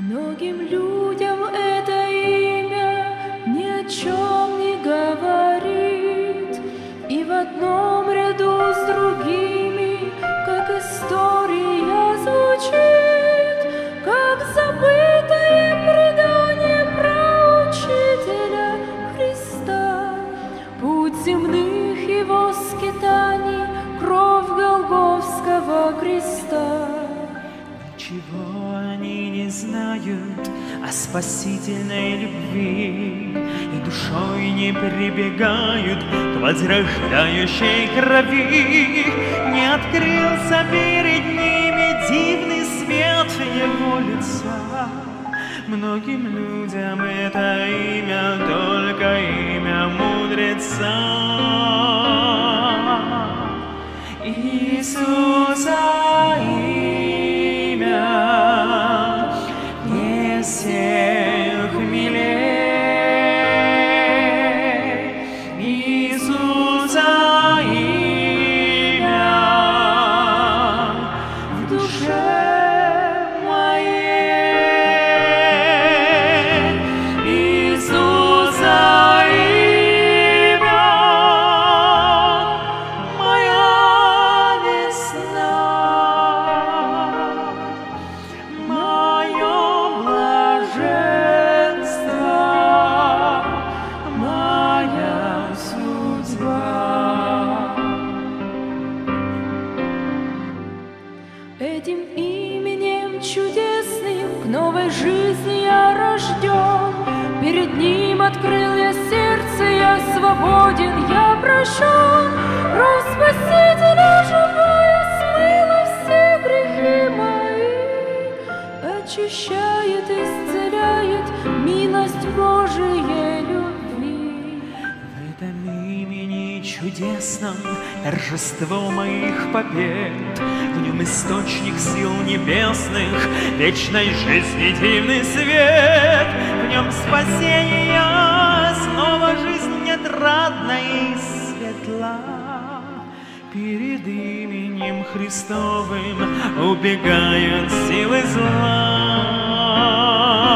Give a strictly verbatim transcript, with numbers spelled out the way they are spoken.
Многим людям это имя ни о чем не говорит, и в одном ряду с другими, как история звучит, как забытое предание про учителя Христа. Путь земных его скитаний, кровь Голгофского креста. Чего они не знают о спасительной любви, и душой не прибегают к возрождающей крови. Не открылся перед ними дивный свет его лица. Многим людям это имя только имя мудреца Иисуса. Всех милей Иисуса имя в душе моей. Иисуса имя моя весна, моё моя судьба. Этим именем чудесным к новой жизни я рожден. Перед ним открыл я сердце, я свободен, я прощен. Кровь Спасителя живая смыла все грехи мои, очищает, исцеляет милость Божией любви. В этом имени чудесном торжество моих побед, в нем источник сил небесных, вечной жизни дивный свет. В нем спасение, снова жизнь отрадна и светла. Перед именем Христовым убегают силы зла.